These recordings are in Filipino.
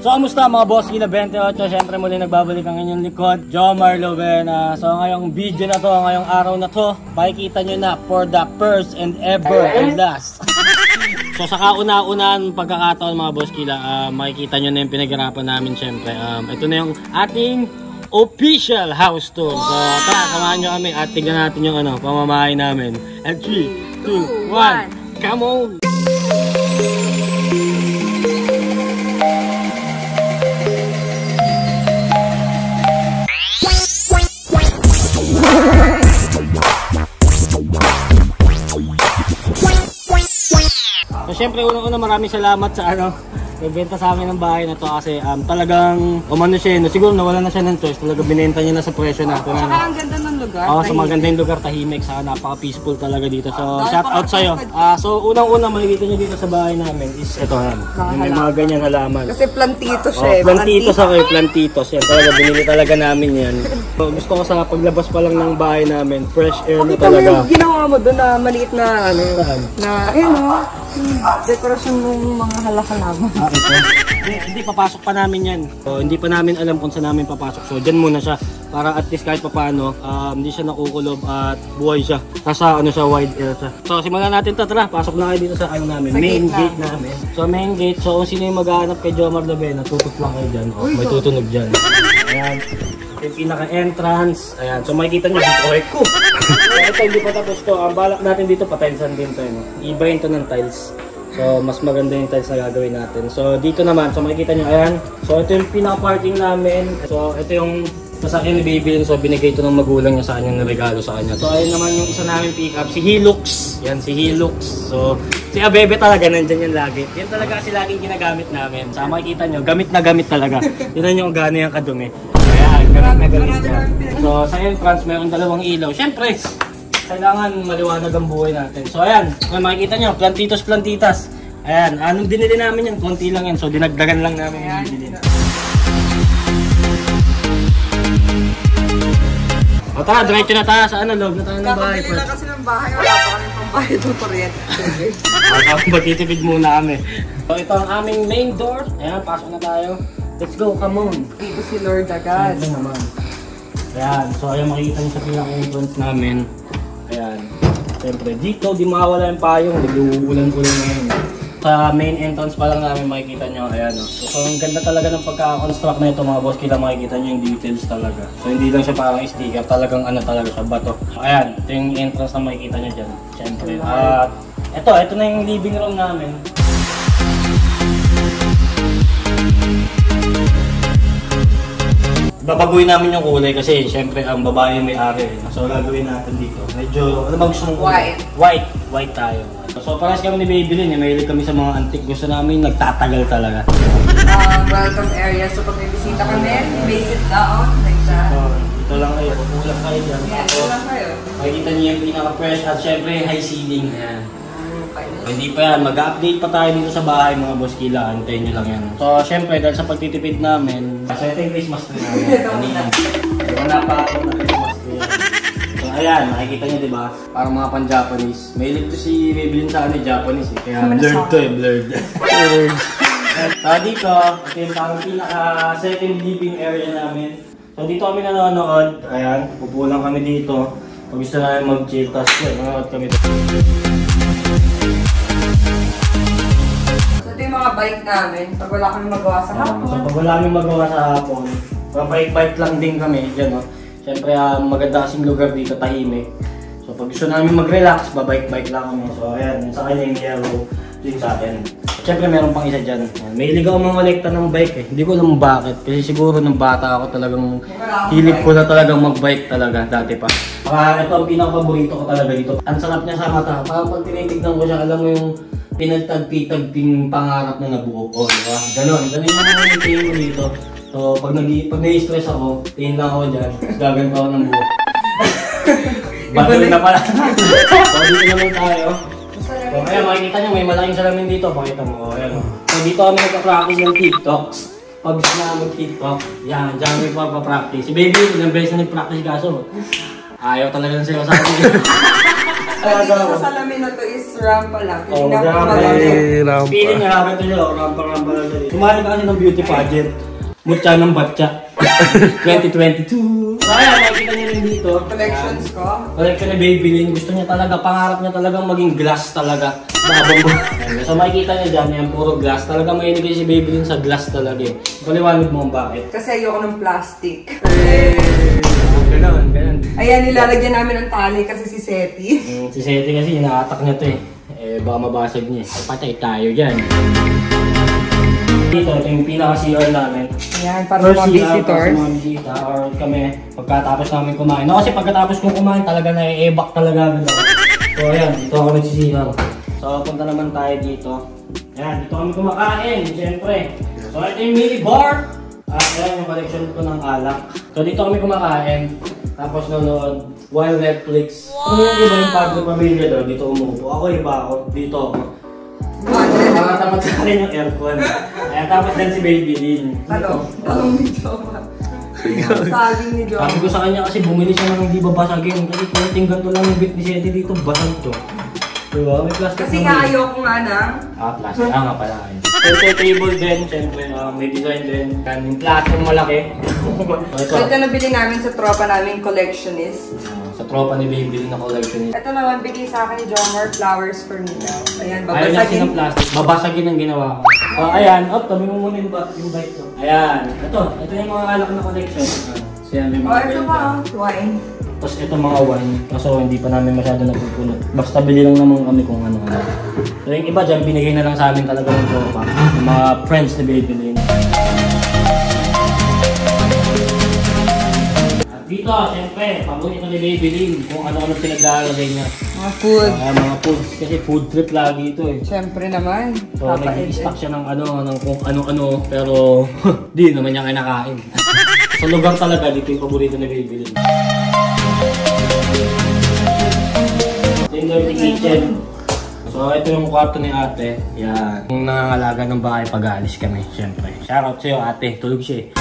So, kamusta mga boss? Gila 28. Siyempre muli nagbabalik ang inyong likod, Jomar Lovena. So, ngayong video na to, ngayong araw na to, makikita nyo na for the first and ever and last. So, sa kauna-unaan pagkakataon mga boss Gila, makikita nyo na yung pinaghirapan namin siyempre. Ito na yung ating official house tour. So, tara, samahan nyo kami at tignan natin yung pamamahay namin. And 3, 2, 1, come on! So, syempre, unang-una maraming salamat sa nagbenta sa amin ng bahay na to kasi talagang siya, siguro nawala na siya ng choice, talaga binenta niya na sa presyo natin. Saka ang ganda ng lugar. Oo, so maganda yung lugar, tahimik, saka napaka-peaceful talaga dito. So, shout out sa'yo. So, unang-una makikita niyo dito sa bahay namin is ito yan. May mga ganyang halaman. Kasi plantitos siya eh. Plantitos ako eh, plantitos. Yan talaga, binili talaga namin yan. So, gusto ko sa paglabas pa lang ng bahay namin, fresh air na talaga. Yung ginawa mo doon na maliit na dekorasyon ng mga halaman. Hindi, papasok pa namin yan. So, hindi pa namin alam kung saan namin papasok. So, dyan muna siya. Para at least kahit papaano, hindi siya nakukulob at buhay siya. Nasa siya, wide air siya. So, simulan natin ito. Tara, pasok na kayo dito sa namin. Main gate namin. So, main gate. So, kung sino yung maghahanap kay Jomar Lovena, tutok lang kayo dyan. May tutunog dyan. Ayan. Yung pinaka-entrance. Ayan. So, makikita nyo dito. Okay, ko! Ito, hindi pa tapos to. Ang balak natin dito, patilsan din to. Ibahin to ng tiles. So, mas maganda yung tiles na gagawin natin. So, dito naman. So, makikita nyo. Ayan. So, ito yung pinaka-parking namin. So, ito yung sasakyan ni Baby. So, binigay ito ng magulang niya sa kanya, na regalo sa kanya. So, ayun naman yung isa namin pick-up. Si Hilux. Yan, si Hilux. So, si Abebe talaga, nandyan yan lagi. Yan talaga kasi laging ginagamit namin. So, makikita nyo, gamit na gamit talaga. Tignan nyo kung gano'n yung kadumi. Ayan, gamit na gamit yan. So, sa entrance, mayroong dalawang ilaw. Siyempre, kailangan maliwanag ang buhay natin. So, ayan. Kung makikita nyo, plantitas. Ayan, anong binili namin yan? Konti lang yan. So, dinagdagan lang namin yung binili. O tara, diretso na tayo sa loob na tayo ng bahay. Kakabili lang kasi ng bahay, wala pa kami pang bayad ng kuryente. Magtitipid muna kami. So, ito ang aming main door. Ayan, pasok na tayo. Let's go, come on. Dito si Lord agad. Ito naman. Ayan, so ayan, makikita niyo sa pinaka-entrance namin. Ayan. Siyempre, dito, di mawala yung payong. Nag-uulan-ulan ngayon. Sa main entrance pa lang namin makikita nyo. Ayan, So, ang ganda talaga ng pagka-construct na ito mga boss. Kailangan makikita nyo yung details talaga. So, hindi lang siya parang sticker. Talagang talaga siya, bato. So, ayan. Ito yung entrance na makikita nyo dyan. Siyempre. At ito na yung living room namin. Babaguhin namin yung kulay kasi siyempre ang babae may ari. So gagawin natin dito. Medyo, ba gusto mong White. White tayo. So parehas kami ni Baby Lynn, mahilig kami sa mga antique. Gusto namin nagtatagal talaga. Welcome area. So pag may bisita kami, may sit down. Like that. So, dito lang kayo. Pupulang kayo dyan. Dito lang kayo. Makikita niyo yung pinaka-fresh at syempre high ceiling. Ayan. Hindi pa yan. Mag-update pa tayo dito sa bahay mga boss Gila. Antayin nyo lang yan. So, syempre, dahil sa pagtitipid namin, so, ito yung Christmas tree namin. Wala pa ako na Christmas tree. So, ayan. Makikita nyo, diba? Parang mga pan-Japanese. Mahilig to si Baby Lynn sa Japanese eh. Kaya blurred to eh. Blurred. So, dito, ito yung parang pinaka-second living area namin. So, dito kami nanonood. Ayan. Pupulang kami dito. Pag gusto namin mag-chill, tapos nanonood kami dito. Ito yung mga bike namin, pag wala kami magawa sa hapon. So pag wala kami magawa sa hapon, bike lang din kami, dyan Siyempre maganda kasing lugar dito, tahimik. So pag gusto namin mag-relax, bike lang kami. So ayan, sa kanya yung yellow, yung sa akin. Siyempre meron pang isa dyan. May hilig ako mamolekta ng bike eh. Hindi ko alam bakit, kasi siguro nung bata ako talagang hilig ko na talagang mag-bike talaga, dati pa. Ito ang pinaka-paborito ko talaga dito. Ang sarap niya sa mata, parang pag tinitignan ko siya, alam mo yung pinagtagpi-tagping pangarap na nabuo ko, diba? Ganon yung mga tingin mo dito. So, pag nai-stress ako, tingin lang ako dyan, gaganto ako ng buo. Battle na pala. So, dito naman tayo. So, kaya makikita nyo, may malaking salamin dito. Pakita mo, ayan. So, dito kami nagpa-practice ng TikToks. Pag gusto na mag-TikTok, yan, dyan kami pa-practice. Si Baby, ilang beses na nag-practice kaso. Ayaw talaga na sa'yo sa akin. dito sa salamin na to is rampa lang. Oh, Hindi na rampa malamig. rampa. Feeling nga ganito siya, rampa lang siya. Sumali ka kasi ng beauty pageant. Mutya ng batya. 2022. So ayan, nakikita niyo rin dito. Collections ko. Collection ni Maybelline. Gusto niya talaga, pangarap niya talagang maging glass talaga. So makikita niya dyan, yan puro glass. Talaga mahilig si Maybelline sa glass talaga eh. Paliwanag mo bakit. Kasi ayoko ng plastic. Ganon. Ayan, nilalagyan namin ng tali kasi si Seti. Si Seti kasi, inaatak niya to eh. Baka mabasag niya eh. Patay tayo dyan. Dito, ito yung pinaka-CR namin. Ayan, para sa mga visitors. Para sa mga bisita or kami pagkatapos namin kumain. No, kasi pagkatapos kong kumain talaga na-e-back talaga. So ayan, dito ako nagsisihang. So punta naman tayo dito. Ayan, dito kami kumakain, siyempre. So ito yung mini bar. Ayan yung collection ko ng alak. So dito kami kumakain. Tapos nanonood while Netflix. Kung yung iba yung padre pamilya daw, dito umupo. Ako iba ako, dito ako. Tapat sa akin yung aircon. Ayan, tapos din si Maybelline. Anong video ba? Saging ni John. Sabi ko sa kanya kasi bumili siya ng hindi babasagin. Kasi kunting ganito lang yung bit ni Seti dito, basag to. Diba? May plastic Kasi nga ayoko nga na. Plastic. Nga pala. Center table din, syempre. May design din. Yung platong malaki. So ito nabili namin sa tropa naming collectionist. Sa tropa ni Maybelline na collection. Ito naman, bigay sa akin ni Jomar, flowers for me daw. Ayan, Ayaw na kasi ng babasagin. plastic. Babasagin ang ginawa ko. Ayan. Tabi mo muna yung bite ko. Ayan. Ito yung mga alak na collection. Siya may mga Ito pa, wine. Tapos ito mga wine. Kaso hindi pa namin masyado napupunot. Basta bili lang naman kami kung ano-ano. So yung iba dyan, binigay na lang sa amin talaga ng tropa. Yung mga friends ni Maybelline. Dito, siyempre, paborito ni Maybelline kung ano-ano pinaglalagay niya. Mga food. Mga foods, kasi food trip lagi ito eh. Siyempre naman. So, nag-i-stock siya ng ng kung ano-ano, pero di naman niya kinakain. Sa lugar talaga, dito yung paborito ni Maybelline. Dirty kitchen. So, ito yung kwarto ni ate. Yan. Yung nangangalaga ng bahay pag-aalis kami, siyempre. Shoutout sa'yo ate, tulog siya eh.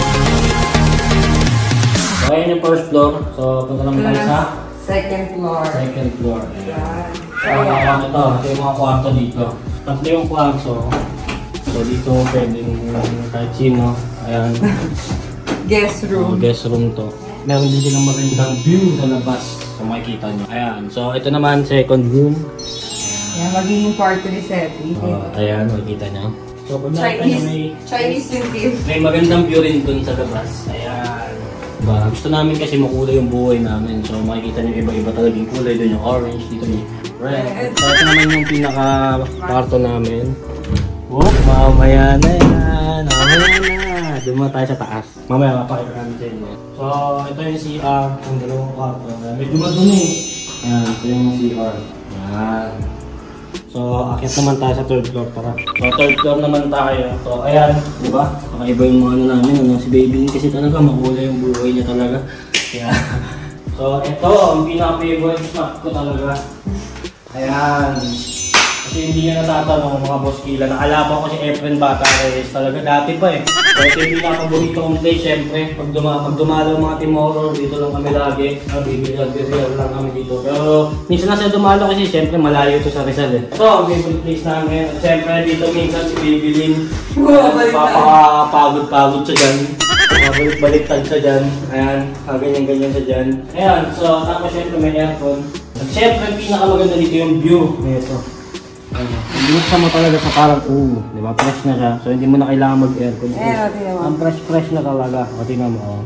So, ayan yung first floor. So, punta naman tayo sa second floor. second floor. Ayan. Ito yung mga kwarto dito. Tatlo yung kwarto. So, dito pwedeng kahit sino. Ayan. Guest room. Guest room to. Meron din silang magandang view sa labas. So, makikita nyo. Ayan. So, ito naman second room. Ayan, magiging kwarto ni Seti. Ayan, makikita nyo. So, pag nakita nyo Chinese yung team. may magandang view rin dun sa labas. Ayan. Diba? Gusto namin kasi makulay yung buhay namin. So makikita nyo iba-iba talaga yung kulay. Doon yung orange, dito yung red. So ito naman yung pinaka-kwarto namin. Oh, mamaya na yan. Mamaya na. Doon muna tayo sa taas. Mamaya mapakita namin sa inyo. So ito yung CR. Yung dalawang kwarto. May dumat dun eh. Ayan, ito yung CR. Ayan. So, akit naman tayo sa third floor para. So, third floor naman tayo. So, ayan, di ba? Kakaiba yung mga ano namin, si Maybelline kasi talaga makulay yung buhay niya talaga. Kaya, so, ito ang pinaka-favorite snack ko talaga. Ayan. Kasi hindi niya natatanong mga boss kila. Nakalaban ko si Efren Bata Reyes talaga dati pa eh. So, ito yung pinaka-paborito kong place, syempre. Pag dumalaw mga team horror, dito lang kami lagi. Bibili lang kami dito. Pero minsan na siya dumalaw kasi syempre malayo ito sa Rizal eh. Ito ang favorite place namin. At syempre dito minsan si Maybelline. Papapagod-pagod siya dyan. Balik-baliktad siya dyan. Ayan, ganyan-ganyan siya dyan. Ayan, so tapos syempre may aircon. At syempre pinakamaganda dito yung view. Ito. Binuksan mo talaga sa parang di ba? Fresh na siya. So hindi mo na kailangan mag-aircon. Ang fresh na talaga. O tingnan mo.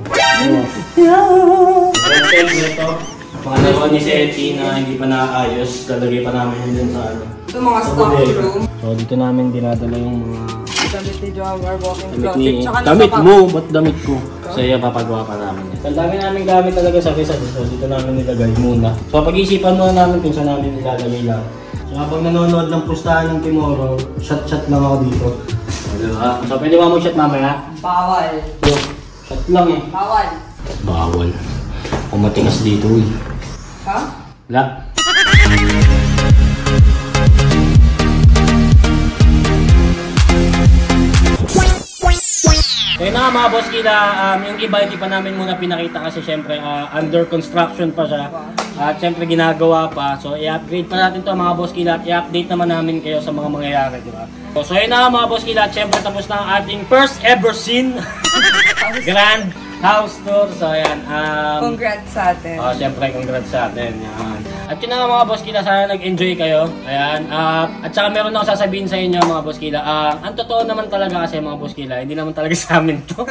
Siyempre ito. Pangalawa ni Seti na hindi pa naayos. Lalagay pa namin yun dun sa ano. Ito mga stock room. So dito namin dinadala yung mga Damit ni Jomar, walking damit closet. ni... Tsaka Damit nasa mo! Ba't damit ko? So yan, papagawa pa namin yan. Ang dami namin gamit talaga sa Rizal. So dito namin nilagay muna. So pag-isipan muna namin kung saan namin nilalagay lang. So habang nanonood ng pustahan ng Timoro, shot lang ako dito. So pwede ba mag-shot mamaya? Bawal. So, shot lang eh. Bawal. Bawal. Kung matigas dito eh. Ha? Wala. Kaya na mga boss kila, yung iba hindi pa namin muna pinakita kasi syempre under construction pa siya. At syempre ginagawa pa. So i-upgrade pa natin to mga boss kila at i-update naman namin kayo sa mga mangyayari, di ba? So yun na mga boss kila at syempre tapos na ang ating first ever scene Grand House Tour. So ayan. Congrats sa atin. Syempre congrats sa atin. Yan. At yun na nga mga boss kila, sana nag-enjoy kayo. Ayan. At saka meron ako sasabihin sa inyo mga boss kila. Ang totoo naman talaga kasi mga boss kila, hindi naman talaga sa amin to.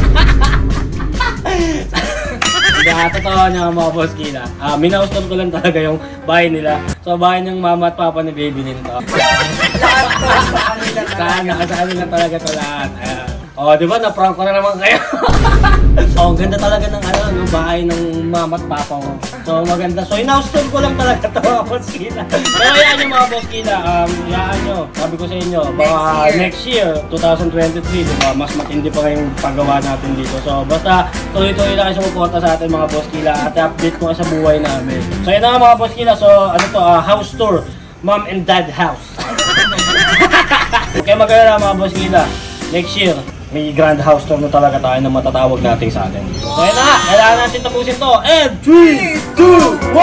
Totoo niya mga boss kila. Minaustol ko lang talaga yung bahay nila. So bahay ng mama at papa ni baby nito. Lahat to sa kanila. Sa kanila talaga to lahat. Di ba? Na-prank ko na naman kayo. Ang ganda talaga ng yung bahay ng mama at papa mo. So maganda. So inaustol ko lang talaga to mga boss kila. Pero yan yung mga boss kila. Yaan nyo. Sabi ko sa inyo. Baka next year, 2023, diba? Mas matindi pa yung paggawa natin dito. So basta tuloy-tuloy lang kayo sumuporta sa atin mga boss kila. At update ko sa buhay namin. So yun na mga boss kila. So ano to? House tour. Mom and dad house. Okay, maganda mga boss kila. Next year, may grand house tour na talaga tayo na matatawag natin sa atin. So yun na, kailangan natin tapusin to. And 3, 2,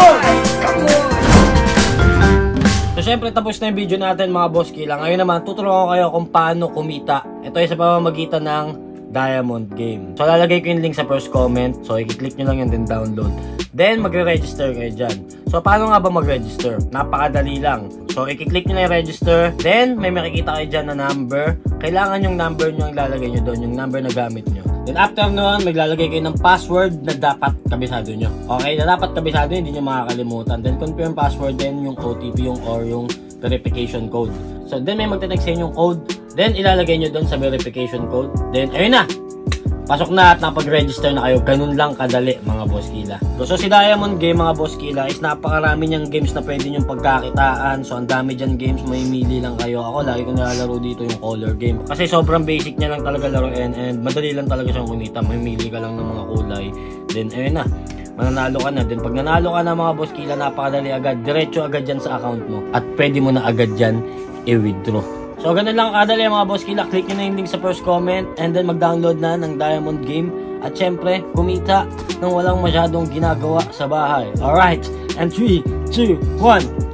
1! So syempre tapos na yung video natin mga boss kila. Ngayon naman, tutulungan ko kayo kung paano kumita. Ito ay sa pamamagitan ng Diamond Game. So lalagay ko yung link sa first comment. So i-click nyo lang yun, then download. Then magre-register kayo dyan. So paano nga ba mag-register? Napakadali lang. So i-click nyo na yung register. Then may makikita kayo dyan na number. Kailangan yung number nyo ilalagay nyo doon. Yung number na gamit nyo. Then after nun, maglalagay kayo ng password na dapat kabisado nyo. Okay? Na dapat kabisado, hindi nyo makakalimutan. Then confirm password, then yung OTP or yung verification code. So then may magte-text sa inyo yung code. Then ilalagay nyo doon sa verification code. Then ayun na! Pasok na at napag-register na kayo. Ganun lang kadali mga boss kila. So si Diamond Game mga boss kila is napakarami niyang games na pwede nyong pagkakitaan. So ang dami dyan games, may mili lang kayo. Ako lagi ko nalalaro dito yung color game. Kasi sobrang basic niya lang talaga laruin and madali lang talaga siyang kumita. May mili ka lang ng mga kulay. Then ayun na. Mananalo ka na. Then pag nanalo ka na mga boss kila, napakadali agad. Diretso agad dyan sa account mo. At pwede mo na agad dyan i-withdraw. So ganun lang kadali mga boss kila. Click nyo na yung link sa first comment and then mag-download na ng Diamond Game. At syempre, kumita nang walang masyadong ginagawa sa bahay. Alright, and 3, 2, 1.